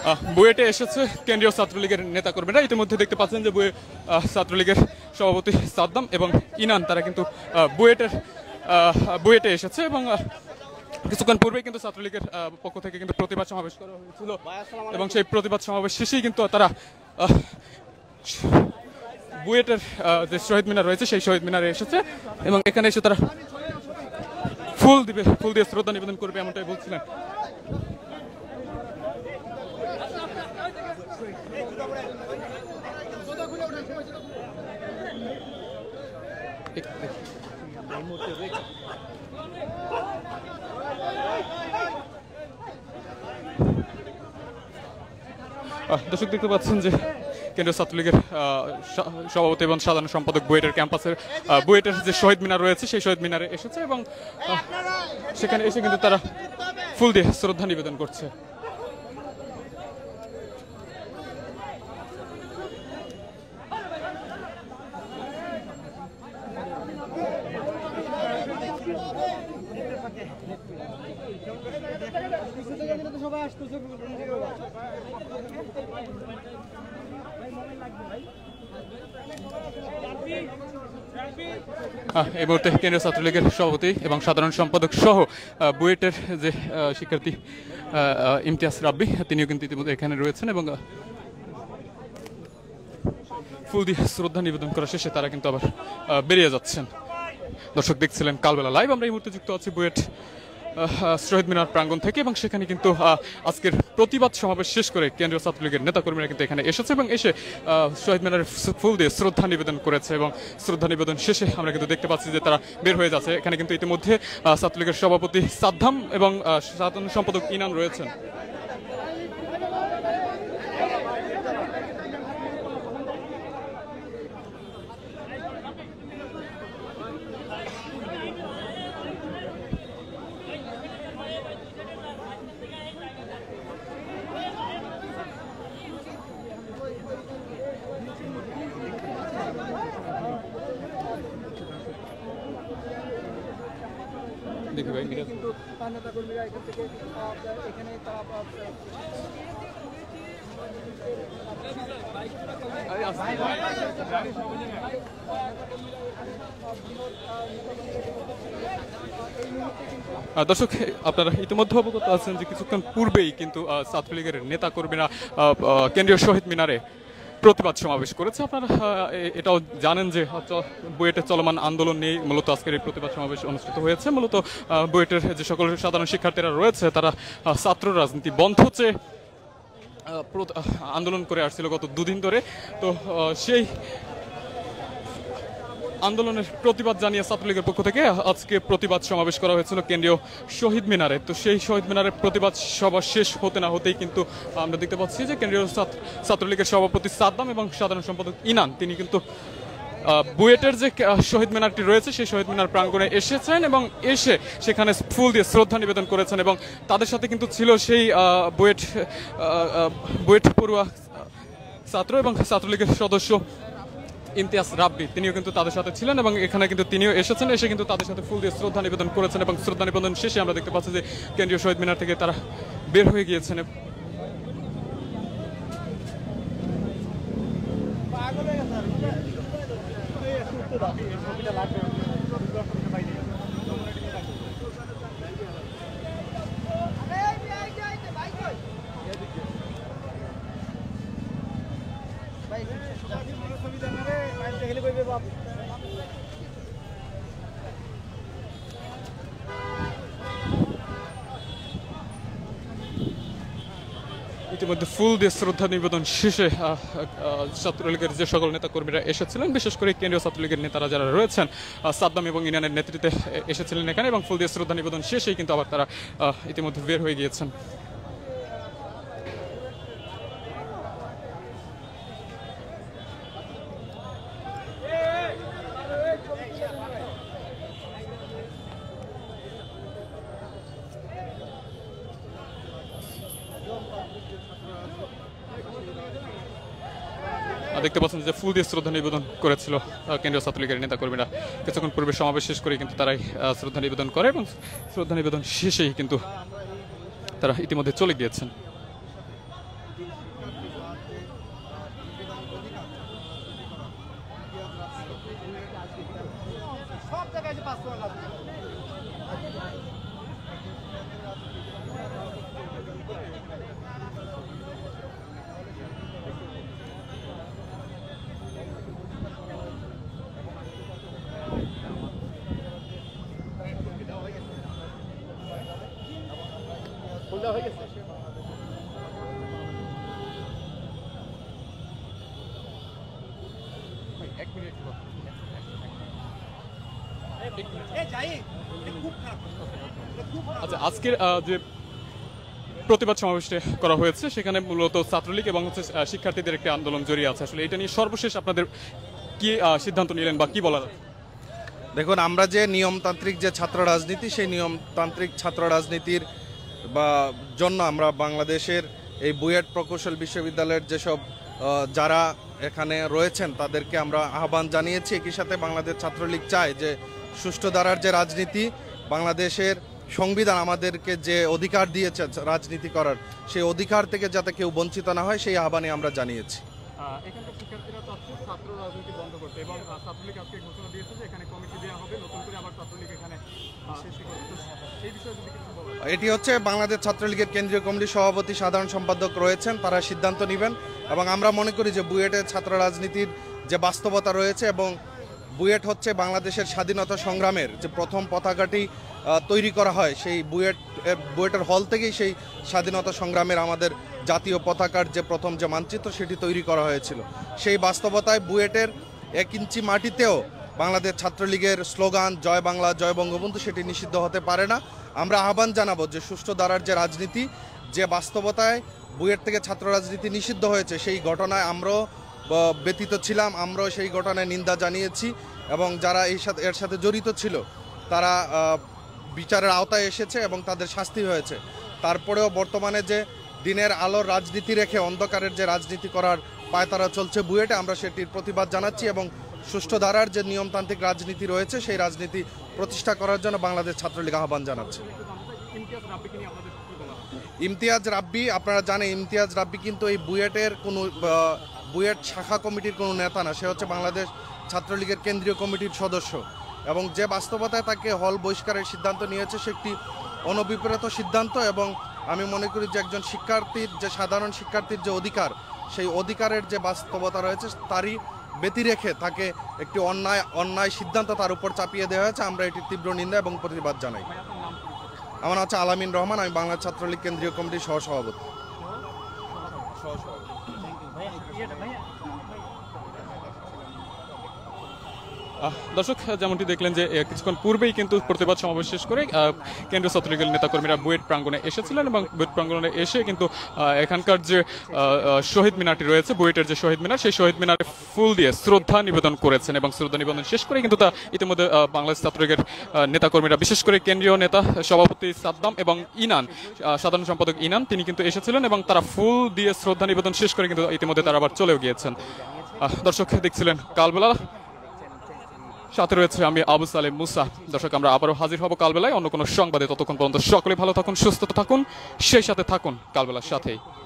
বুয়েটে এসেছে কেন্দ্রীয় ছাত্রলীগের নেতাকর্মীরা। ইতিমধ্যে দেখতে পাচ্ছেন যে ছাত্রলীগের সভাপতি সাদ্দাম এবং ইনান তারা কিন্তু বুয়েটে এসেছে এবং কিছুক্ষণ পূর্বে কিন্তু ছাত্রলীগের পক্ষ থেকে কিন্তু প্রতিবাদ সমাবেশ করা হয়েছিল এবং সেই প্রতিবাদ সমাবেশ শেষেই কিন্তু তারা বুয়েটের যে শহীদ মিনার রয়েছে সেই শহীদ মিনারে এসেছে এবং এখানে এসে তারা ফুল দিয়ে শ্রদ্ধা নিবেদন করবে এমনটাই বলছিলেন। দর্শক দেখতে পাচ্ছেন যে কেন্দ্রীয় ছাত্রলীগের সভাপতি এবং সাধারণ সম্পাদক বুয়েটের ক্যাম্পাসের বুয়েটের যে শহীদ মিনার রয়েছে সেই শহীদ মিনারে এসেছে এবং সেখানে এসে কিন্তু তারা ফুল দিয়ে শ্রদ্ধা নিবেদন করছে। এই মুহূর্তে কেন্দ্রীয় ছাত্রলীগের সভাপতি এবং সাধারণ সম্পাদক সহ বুয়েটের যে শিক্ষার্থী ইমতিয়াজ রাব্বি তিনিও কিন্তু ইতিমধ্যে এখানে রয়েছেন এবং ফুল দিয়ে শ্রদ্ধা নিবেদন করা শেষে তারা কিন্তু আবার বেরিয়ে যাচ্ছেন। দর্শক দেখছিলেন কালবেলা লাইভ। আমরা এই মুহূর্তে যুক্ত আছি বুয়েট শহীদ মিনার প্রাঙ্গণ থেকে এবং সেখানে কিন্তু আজকের প্রতিবাদ সমাবেশ শেষ করে কেন্দ্রীয় ছাত্রলীগের নেতাকর্মীরা কিন্তু এখানে এসেছে এবং এসে শহীদ মিনারে ফুল দিয়ে শ্রদ্ধা নিবেদন করেছে এবং শ্রদ্ধা নিবেদন শেষে আমরা কিন্তু দেখতে পাচ্ছি যে তারা বের হয়ে যাচ্ছে। এখানে কিন্তু ইতিমধ্যে ছাত্রলীগের সভাপতি সাদ্দাম এবং সাধারণ সম্পাদক ইনান রয়েছেন। দেখি ভাই কিন্তু নেতাকর্মীরা এখান থেকে এখানে দর্শক আপনারা ইতিমধ্যে অবগত আছেন যে কিছুক্ষণ পূর্বেই কিন্তু ছাত্রলীগের নেতাকর্মীরা কেন্দ্রীয় শহীদ মিনারে প্রতিবাদ সমাবেশ করেছে। আপনারা এটাও জানেন যে বুয়েটের চলমান আন্দোলন নিয়ে মূলত আজকের এই প্রতিবাদ সমাবেশ অনুষ্ঠিত হয়েছে। মূলত বুয়েটের যে সকল সাধারণ শিক্ষার্থীরা রয়েছে তারা ছাত্র রাজনীতি বন্ধ চেয়ে আন্দোলন করে আসছিল গত দুদিন ধরে। তো সেই আন্দোলনের প্রতিবাদ জানিয়ে ছাত্রলীগের পক্ষ থেকে আজকে প্রতিবাদ সমাবেশ করা হয়েছিল কেন্দ্রীয় শহীদ মিনারে। তো সেই শহীদ মিনারের প্রতিবাদ সভা শেষ হতে না হতেই কিন্তু আমরা দেখতে পাচ্ছি যে কেন্দ্রীয় ছাত্রলীগের সভাপতি সাদ্দাম এবং সাধারণ সম্পাদক ইনান তিনি কিন্তু বুয়েটের যে শহীদ মিনারটি রয়েছে সেই শহীদ মিনার প্রাঙ্গণে এসেছেন এবং এসে সেখানে ফুল দিয়ে শ্রদ্ধা নিবেদন করেছেন এবং তাদের সাথে কিন্তু ছিল সেই বুয়েট পড়ুয়া ছাত্র এবং ছাত্রলীগের সদস্য ইমতিয়াজ রাব্বি তিনিও কিন্তু তাদের সাথে ছিলেন এবং এখানে কিন্তু তিনিও এসেছেন, এসে কিন্তু তাদের সাথে ফুল দিয়ে শ্রদ্ধা নিবেদন করেছেন এবং শ্রদ্ধা নিবেদন শেষে আমরা দেখতে পাচ্ছি যে কেন্দ্রীয় শহীদ মিনার থেকে তারা বের হয়ে গিয়েছেন। ইতিমধ্যে ফুল দিয়ে শ্রদ্ধা নিবেদন শেষে ছাত্রলীগের যে সকল নেতাকর্মীরা এসেছিলেন, বিশেষ করে কেন্দ্রীয় ছাত্রলীগের নেতারা যারা রয়েছেন সাদ্দাম এবং ইনানের নেতৃত্বে এসেছিলেন এখানে এবং ফুল দিয়ে শ্রদ্ধা নিবেদন শেষেই কিন্তু আবার তারা ইতিমধ্যে বের হয়ে গিয়েছেন। দেখতে পাচ্ছেন যে ফুল দিয়ে শ্রদ্ধা নিবেদন করেছিল কেন্দ্রীয় ছাত্রলীগের নেতাকর্মীরা। কিছুক্ষণ পূর্বে সমাবেশ শেষ করে কিন্তু তারাই শ্রদ্ধা নিবেদন করে এবং শ্রদ্ধা নিবেদন শেষেই কিন্তু তারা ইতিমধ্যে চলে গিয়েছেন। আচ্ছা, আজকের যে প্রতিবাদ সমাবেশটা করা হয়েছে সেখানে মূলত ছাত্রলীগ এবং হচ্ছে শিক্ষার্থীদের একটি আন্দোলন জড়িয়ে আছে। আসলে এটা নিয়ে সর্বশেষ আপনাদের কি সিদ্ধান্ত নিলেন বা কি বলার? দেখুন, আমরা যে নিয়মতান্ত্রিক যে ছাত্র রাজনীতি, সেই নিয়মতান্ত্রিক ছাত্র রাজনীতির জন্য আমরা বাংলাদেশের এই বুয়েট প্রকৌশল বিশ্ববিদ্যালয়ের যেসব যারা এখানে রয়েছেন তাদেরকে আমরা আহ্বান জানিয়েছি। একই সাথে বাংলাদেশ ছাত্রলীগ চায় যে সুষ্ঠু ধারার যে রাজনীতি, বাংলাদেশের সংবিধান আমাদেরকে যে অধিকার দিয়েছে রাজনীতি করার, সেই অধিকার থেকে যাতে কেউ বঞ্চিত না হয় সেই আহ্বানে আমরা জানিয়েছি। এখানকার শিক্ষার্থীরা চাচ্ছে ছাত্র রাজনীতি বন্ধ করতে এবং ছাত্রলীগ আজকে ঘোষণা দিয়েছে যে এখানে কমিটি দেওয়া হবে, নতুন করে আবার ছাত্রলীগ এখানে এই বিষয়ে যদি কিছু বলেন। এটি হচ্ছে বাংলাদেশ ছাত্রলীগের কেন্দ্রীয় কমিটির সভাপতি, সাধারণ সম্পাদক রয়েছেন, তারা সিদ্ধান্ত নেবেন। এবং আমরা মনে করি যে বুয়েটের ছাত্র রাজনীতির যে বাস্তবতা রয়েছে এবং বুয়েট হচ্ছে বাংলাদেশের স্বাধীনতা সংগ্রামের যে প্রথম পতাকাটি তৈরি করা হয়, সেই বুয়েটের হল থেকেই সেই স্বাধীনতা সংগ্রামের আমাদের জাতীয় পতাকার যে প্রথম যে মানচিত্র সেটি তৈরি করা হয়েছিল। সেই বাস্তবতায় বুয়েটের 1 ইঞ্চি মাটিতেও বাংলাদেশ ছাত্রলীগের স্লোগান জয় বাংলা জয় বঙ্গবন্ধু সেটি নিষিদ্ধ হতে পারে না। আমরা আহ্বান জানাবো যে সুষ্ঠু ধারার যে রাজনীতি, যে বাস্তবতায় বুয়েট থেকে ছাত্র রাজনীতি নিষিদ্ধ হয়েছে, সেই ঘটনায় আমরাও ব্যতীত ছিলাম, আমরাও সেই ঘটনায় নিন্দা জানিয়েছি এবং যারা এর সাথে জড়িত ছিল তারা বিচারের আওতায় এসেছে এবং তাদের শাস্তি হয়েছে। তারপরেও বর্তমানে যে দিনের আলোর রাজনীতি রেখে অন্ধকারের যে রাজনীতি করার পায়তারা চলছে বুয়েটে, আমরা সেটির প্রতিবাদ জানাচ্ছি এবং সুষ্ঠু ধারার যে নিয়মতান্ত্রিক রাজনীতি রয়েছে সেই রাজনীতি প্রতিষ্ঠা করার জন্য বাংলাদেশ ছাত্রলীগ আহ্বান জানাচ্ছে। ইমতিয়াজ রাব্বি, আপনারা জানেন ইমতিয়াজ রাব্বি কিন্তু এই বুয়েটের কোনো বুয়েট শাখা কমিটির কোনো নেতা না, সে হচ্ছে বাংলাদেশ ছাত্রলীগের কেন্দ্রীয় কমিটির সদস্য এবং যে বাস্তবতায় তাকে হল বহিষ্কারের সিদ্ধান্ত নিয়েছে সেটি অনভিপ্রেত সিদ্ধান্ত। এবং আমি মনে করি যে একজন শিক্ষার্থীর যে সাধারণ শিক্ষার্থীর যে অধিকার, সেই অধিকারের যে বাস্তবতা রয়েছে তারই ব্যতি রেখে তাকে একটি অন্যায় সিদ্ধান্ত তার উপর চাপিয়ে দেওয়া হয়েছে। আমরা এটির তীব্র নিন্দা এবং প্রতিবাদ জানাই। আমার হচ্ছে আলামিন রহমান, আমি বাংলা ছাত্রলীগ কেন্দ্রীয় কমিটির সহসভাপতি। দর্শক, যেমনটি দেখলেন যে কিছুক্ষণ পূর্বেই কিন্তু প্রতিবাদ সমাবেশ শেষ করে কেন্দ্রীয় ছাত্রলীগের নেতাকর্মীরা বুয়েট প্রাঙ্গণে এসেছিলেন এবং বুয়েট প্রাঙ্গণে এসে কিন্তু এখানকার যে শহীদ মিনারটি রয়েছে, বুয়েটের যে শহীদ মিনার, সেই শহীদ মিনারে ফুল দিয়ে শ্রদ্ধা নিবেদন করেছেন এবং শ্রদ্ধা নিবেদন শেষ করে কিন্তু তা ইতিমধ্যে বাংলাদেশ ছাত্রলীগের নেতাকর্মীরা, বিশেষ করে কেন্দ্রীয় নেতা সভাপতি সাদ্দাম এবং ইনান, সাধারণ সম্পাদক ইনান, তিনি কিন্তু এসেছিলেন এবং তারা ফুল দিয়ে শ্রদ্ধা নিবেদন শেষ করে কিন্তু ইতিমধ্যে তারা আবার চলেও গিয়েছেন। দর্শক, দেখছিলেন কালবেলা, সাথে রয়েছে আমি আবু সালেম মুসা। দর্শক, আমরা আবারও হাজির হব কালবেলায় অন্য কোনো সংবাদে। ততক্ষণ পর্যন্ত সকলে ভালো থাকুন, সুস্থ থাকুন, সেই সাথে থাকুন কালবেলার সাথেই।